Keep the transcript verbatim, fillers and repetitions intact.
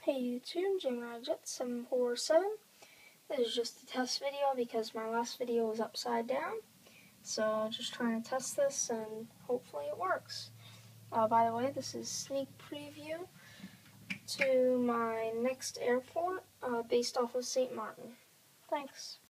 Hey YouTube, Gemini Jet seven four seven. This is just a test video because my last video was upside down. So just trying to test this and hopefully it works. Uh, by the way, this is sneak preview to my next airport uh, based off of Saint Maarten. Thanks.